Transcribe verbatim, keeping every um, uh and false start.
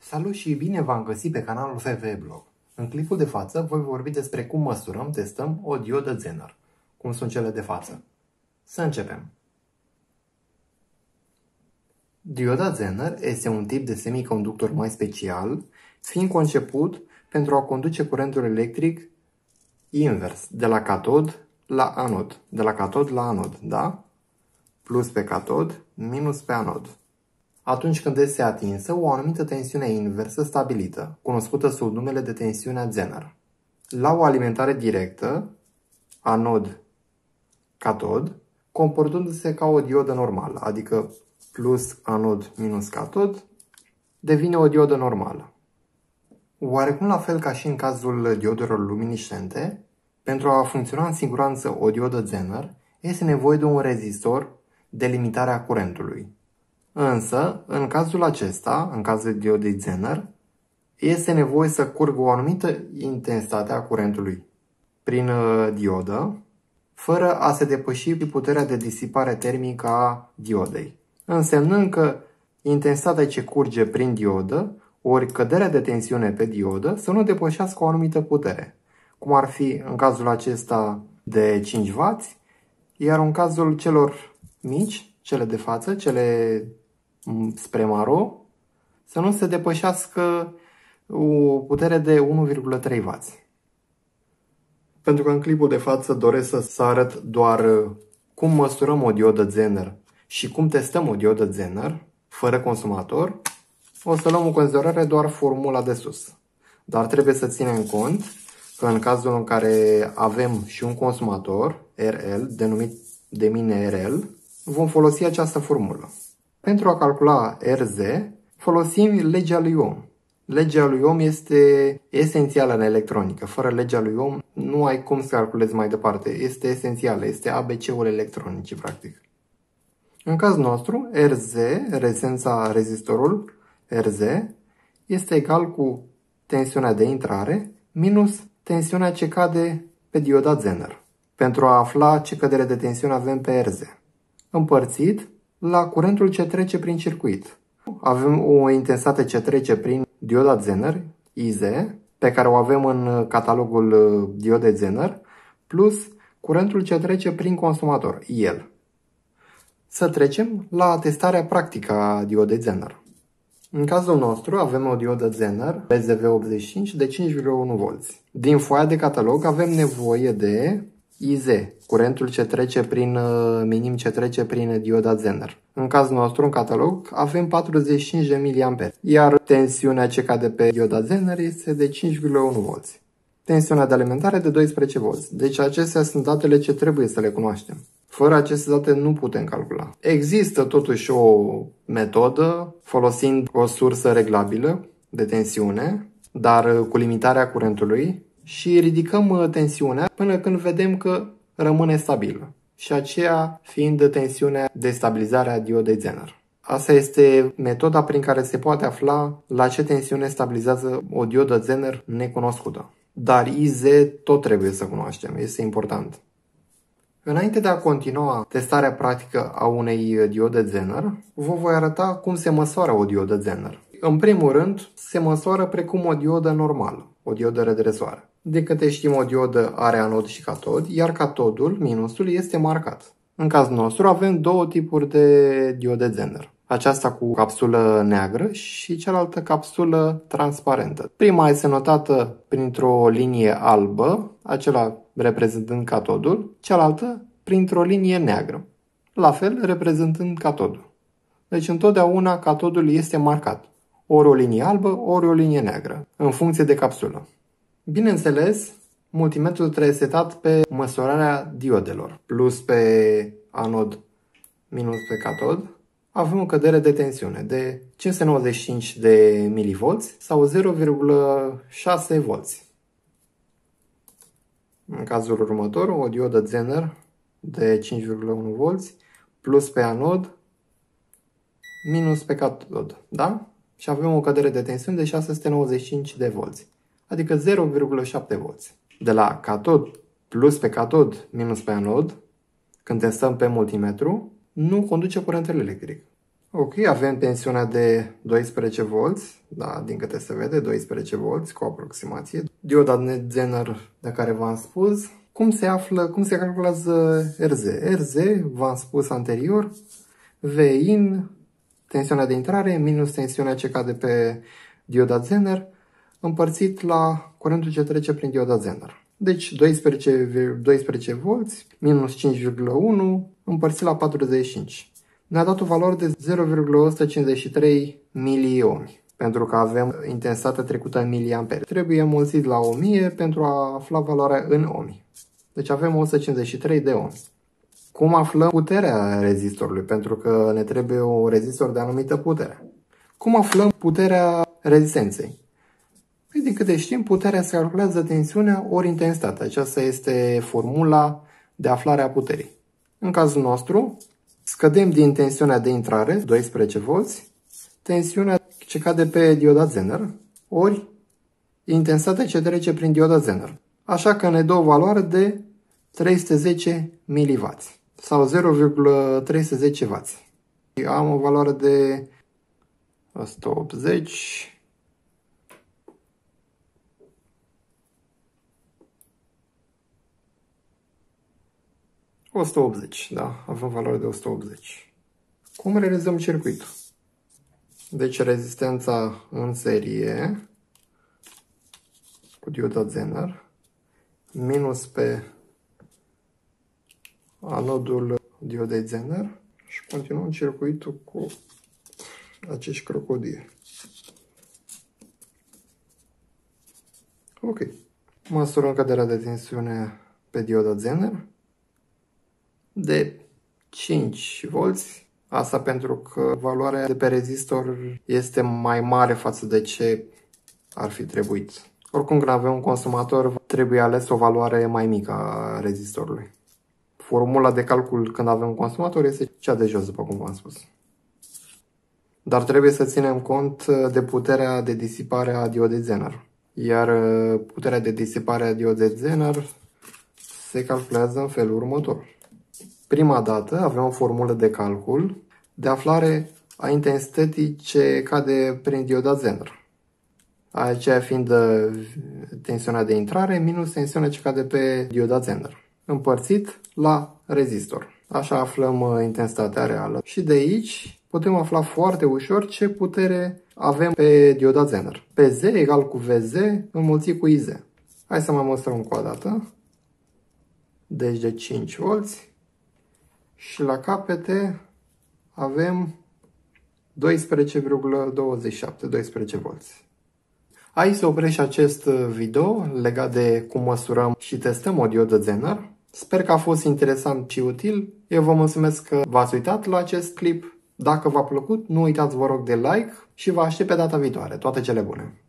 Salut și bine v-am găsit pe canalul F V E Blog. În clipul de față voi vorbi despre cum măsurăm, testăm o diodă Zener. Cum sunt cele de față. Să începem. Dioda Zener este un tip de semiconductor mai special, fiind conceput pentru a conduce curentul electric invers, de la catod la anod. De la catod la anod, da? Plus pe catod, minus pe anod. Atunci când este atinsă o anumită tensiune inversă stabilită, cunoscută sub numele de tensiunea Zener. La o alimentare directă, anod-catod, comportându-se ca o diodă normală, adică plus anod minus catod, devine o diodă normală. Oarecum la fel ca și în cazul diodelor luminiscente, pentru a funcționa în siguranță o diodă Zener, este nevoie de un rezistor de limitare a curentului. Însă, în cazul acesta, în cazul diodei Zener, este nevoie să curgă o anumită intensitate a curentului prin diodă, fără a se depăși puterea de disipare termică a diodei. Însemnând că intensitatea ce curge prin diodă, ori căderea de tensiune pe diodă, să nu depășească o anumită putere, cum ar fi în cazul acesta de cinci wați, iar în cazul celor mici, cele de față, cele spre maro, să nu se depășească o putere de unu virgulă trei wați. Pentru că în clipul de față doresc să, să arăt doar cum măsurăm o diodă Zener și cum testăm o diodă Zener, fără consumator, o să luăm în considerare doar formula de sus. Dar trebuie să ținem cont că în cazul în care avem și un consumator, R L, denumit de mine R L, vom folosi această formulă. Pentru a calcula R Z, folosim legea lui Ohm. Legea lui Ohm este esențială în electronică. Fără legea lui Ohm nu ai cum să calculezi mai departe. Este esențială, este A B C-ul electronicii, practic. În cazul nostru, R Z, rezistența rezistorul R Z, este egal cu tensiunea de intrare minus tensiunea ce cade pe dioda Zener. Pentru a afla ce cădere de tensiune avem pe R Z. Împărțit la curentul ce trece prin circuit. Avem o intensitate ce trece prin dioda Zener, I Z, pe care o avem în catalogul diodei Zener, plus curentul ce trece prin consumator, I L. Să trecem la testarea practică a diodei Zener. În cazul nostru avem o diodă Zener R Z V optzeci și cinci de cinci virgulă unu volți. Din foaia de catalog avem nevoie de I Z, curentul ce trece prin, minim ce trece prin dioda Zener. În cazul nostru, în catalog, avem patruzeci și cinci de miliamperi, iar tensiunea ce cade pe dioda Zener este de cinci virgulă unu volți. Tensiunea de alimentare de doisprezece volți. Deci acestea sunt datele ce trebuie să le cunoaștem. Fără aceste date nu putem calcula. Există totuși o metodă folosind o sursă reglabilă de tensiune, dar cu limitarea curentului, și ridicăm tensiunea până când vedem că rămâne stabilă. Și aceea fiind tensiunea de stabilizare a diodei Zener. Asta este metoda prin care se poate afla la ce tensiune stabilizează o diodă Zener necunoscută. Dar I Z tot trebuie să cunoaștem, este important. Înainte de a continua testarea practică a unei diode Zener, vă voi arăta cum se măsoară o diodă Zener. În primul rând, se măsoară precum o diodă normală, o diodă redresoare. De câte știm, o diodă are anod și catod, iar catodul, minusul, este marcat. În cazul nostru avem două tipuri de diode Zener. Aceasta cu capsulă neagră și cealaltă capsulă transparentă. Prima este notată printr-o linie albă, acela reprezentând catodul, cealaltă printr-o linie neagră, la fel reprezentând catodul. Deci întotdeauna catodul este marcat, ori o linie albă, ori o linie neagră, în funcție de capsulă. Bineînțeles, multimetrul trebuie setat pe măsurarea diodelor, plus pe anod, minus pe catod. Avem o cădere de tensiune de cinci sute nouăzeci și cinci de milivolți sau zero virgulă șase volți. În cazul următor, o diodă Zener de cinci virgulă unu volți plus pe anod minus pe catod, da? Și avem o cădere de tensiune de șase sute nouăzeci și cinci de volți, adică zero virgulă șapte volți. De la catod plus pe catod minus pe anod, când testăm pe multimetru, nu conduce curent electric. Ok, avem tensiunea de doisprezece volți, da, din câte se vede, doisprezece volți cu aproximație. Dioda Zener de care v-am spus. Cum se află, cum se calculează R Z? R Z, v-am spus anterior, V in, tensiunea de intrare, minus tensiunea ce cade pe dioda Zener, împărțit la curentul ce trece prin dioda Zener. Deci doisprezece, doisprezece volți, minus cinci virgulă unu, împărțit la patruzeci și cinci. Ne-a dat o valoare de zero virgulă o sută cincizeci și trei miliohmi, pentru că avem intensitatea trecută în miliamperi. Trebuie înmulțit la o mie pentru a afla valoarea în ohmi. Deci avem o sută cincizeci și trei de ohmi. Cum aflăm puterea rezistorului? Pentru că ne trebuie un rezistor de anumită putere. Cum aflăm puterea rezistenței? Păi, din câte știm, puterea se calculează tensiunea ori intensitatea. Aceasta este formula de aflare a puterii. În cazul nostru, scădem din tensiunea de intrare, doisprezece volți, tensiunea ce cade pe dioda Zener, ori intensitatea ce trece prin dioda Zener. Așa că ne dă o valoare de trei sute zece milivați sau zero virgulă trei sute zece wați. Am o valoare de o sută optzeci. o sută optzeci, da, avem valoare de o sută optzeci. Cum realizăm circuitul? Deci rezistența în serie cu dioda Zener minus pe anodul diodei Zener și continuăm circuitul cu acești crocodili. Ok. Măsurăm căderea de tensiune pe dioda Zener de cinci volți. Asta pentru că valoarea de pe rezistor este mai mare față de ce ar fi trebuit. Oricum, când avem un consumator, trebuie ales o valoare mai mică a rezistorului. Formula de calcul când avem un consumator este cea de jos, după cum v-am spus. Dar trebuie să ținem cont de puterea de disipare a diodei Zener. Iar puterea de disipare a diodei Zener se calculează în felul următor. Prima dată avem o formulă de calcul de aflare a intensității ce cade prin dioda Zener. Aceea fiind tensiunea de intrare minus tensiunea ce cade pe dioda Zener, împărțit la rezistor. Așa aflăm intensitatea reală. Și de aici putem afla foarte ușor ce putere avem pe dioda Zener. P Z egal cu V Z înmulțit cu I Z. Hai să mai măsurăm încă o dată. Deci de cinci volți. Și la capete avem doisprezece virgulă douăzeci și șapte, doisprezece volți. Aici se oprește acest video legat de cum măsurăm și testăm o diodă Zener. Sper că a fost interesant și util. Eu vă mulțumesc că v-ați uitat la acest clip. Dacă v-a plăcut, nu uitați, vă rog, de like și vă aștept pe data viitoare. Toate cele bune!